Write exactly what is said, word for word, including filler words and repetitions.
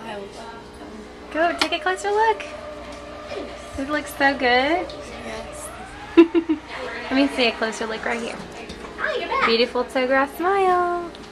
Go, take a closer look. It looks so good. Yes. Let me see a closer look right here. Beautiful Togrye smile.